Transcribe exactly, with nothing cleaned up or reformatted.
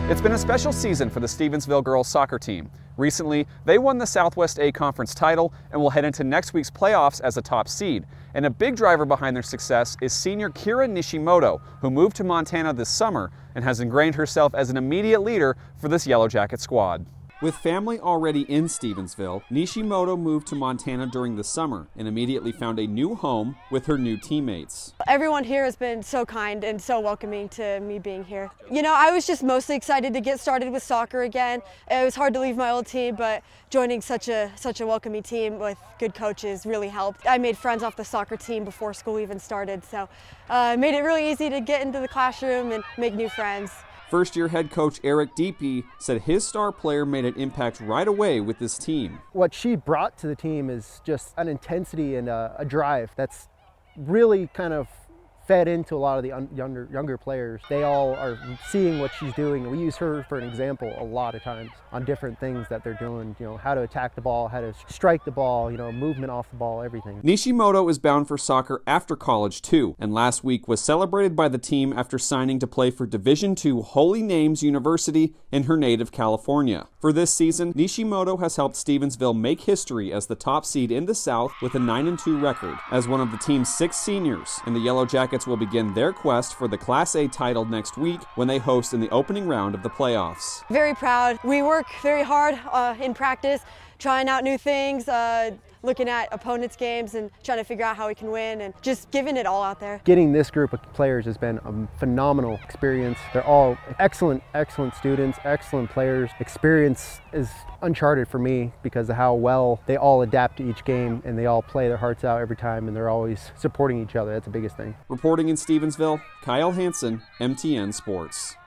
It's been a special season for the Stevensville girls soccer team. Recently, they won the Southwest A Conference title and will head into next week's playoffs as a top seed. And a big driver behind their success is senior Kira Nishimoto, who moved to Montana this summer and has ingrained herself as an immediate leader for this Yellow Jacket squad. With family already in Stevensville, Nishimoto moved to Montana during the summer and immediately found a new home with her new teammates. Everyone here has been so kind and so welcoming to me being here. You know, I was just mostly excited to get started with soccer again. It was hard to leave my old team, but joining such a such a welcoming team with good coaches really helped. I made friends off the soccer team before school even started, so uh, it made it really easy to get into the classroom and make new friends. First-year head coach Eric Deepy said his star player made an impact right away with this team. What she brought to the team is just an intensity and a, a drive that's really kind of fed into a lot of the younger younger players. They all are seeing what she's doing. We use her for an example a lot of times on different things that they're doing, you know, how to attack the ball, how to strike the ball, you know, movement off the ball, everything. Nishimoto is bound for soccer after college too, and last week was celebrated by the team after signing to play for Division two Holy Names University in her native California. For this season, Nishimoto has helped Stevensville make history as the top seed in the South with a nine and two record. As one of the team's six seniors, and the Yellow Jackets will begin their quest for the Class A title next week when they host in the opening round of the playoffs. Very proud. We work very hard uh, in practice, trying out new things, uh, looking at opponents' games and trying to figure out how we can win and just giving it all out there. Getting this group of players has been a phenomenal experience. They're all excellent, excellent students, excellent players. Experience is uncharted for me because of how well they all adapt to each game and they all play their hearts out every time and they're always supporting each other. That's the biggest thing. Reporting in Stevensville, Kyle Hansen, M T N Sports.